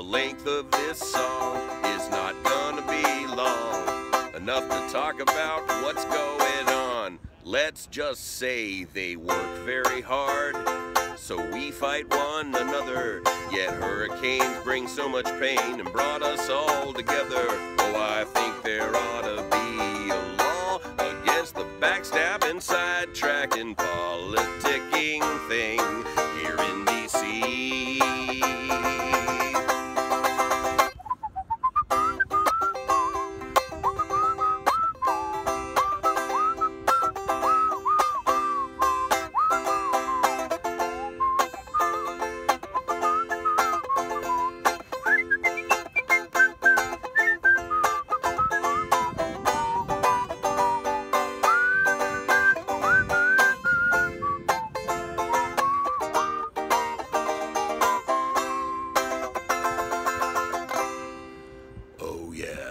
length of this song is not gonna be long, enough to talk about what's going on. Let's just say they work very hard, so we fight one another. Yet hurricanes bring so much pain and brought us all together. Oh, I think there ought to be a law against the backstabbing, sidetracking, politicking thing here in D.C. Oh yeah.